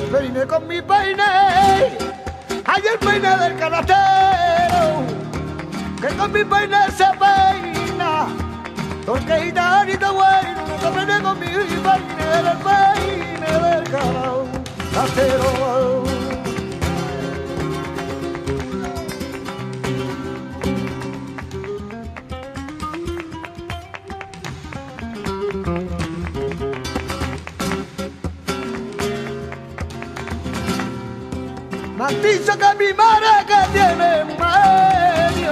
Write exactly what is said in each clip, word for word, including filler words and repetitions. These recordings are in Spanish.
Me vine con mi peine, hay el peine del canastero, que con mi peine se peina, porque gitanito bueno, no me vine con mi peine, el peine del canastero. Matizo que mi madre que tiene medio,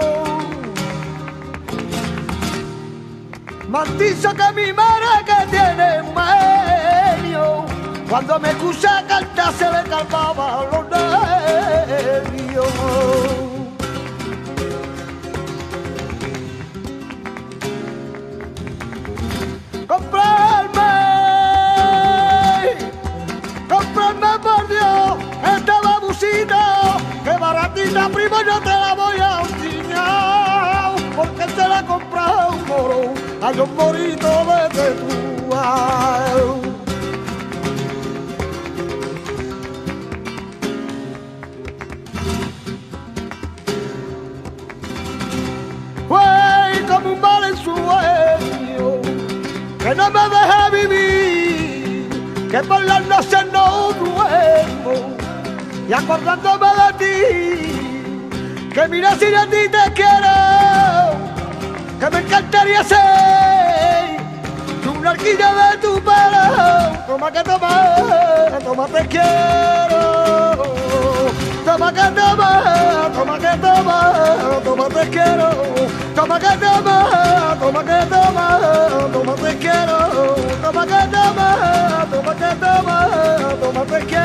matizo que mi madre que tiene medio, cuando me escucha cantar se le calmaban los nervios. Comprarme, comprarme por Dios esta babusita, que baratita, primo, yo te la voy a enseñar, porque te la he comprado un moro, hay un morito de Tetúa. Fue como un mal en sueño, que no me deja vivir, que por las noches no duermo, y acordándome de ti, que mira si a ti te quiero, que me encantaría ser una horquilla de tu pelo. Toma que toma, toma te quiero, toma que toma, toma que toma, toma te quiero, toma que toma, toma que toma, toma te quiero, toma que toma, toma que toma, toma te quiero.